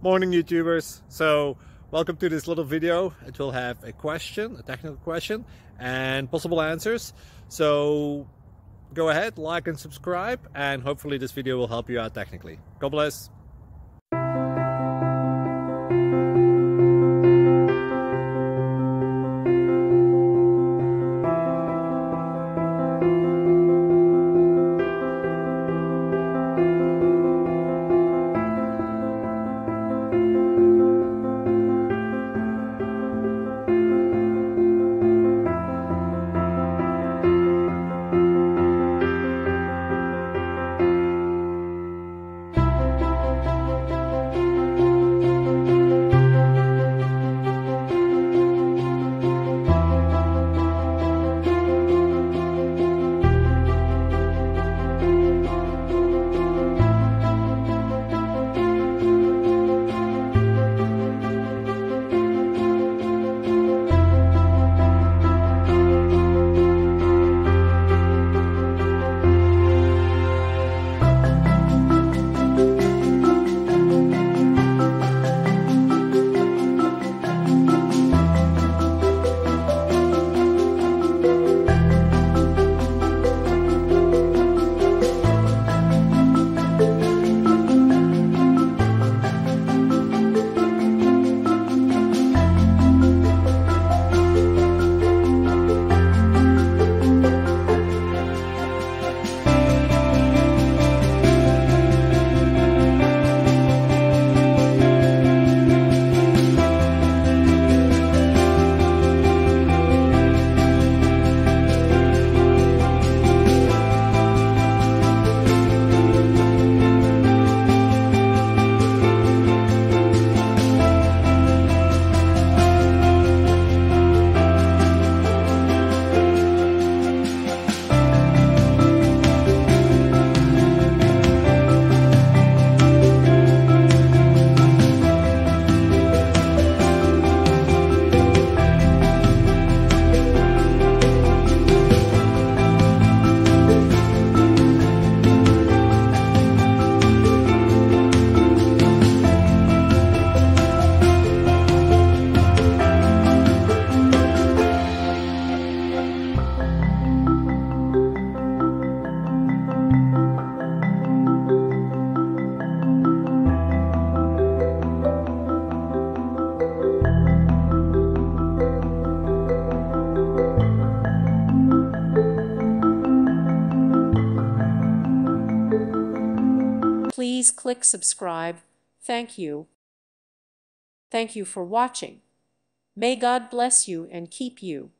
Morning YouTubers. So welcome to this little video. It will have a question, a technical question, and possible answers. So go ahead, like and subscribe, and hopefully this video will help you out technically. God bless. Please click subscribe. Thank you. Thank you for watching. May God bless you and keep you.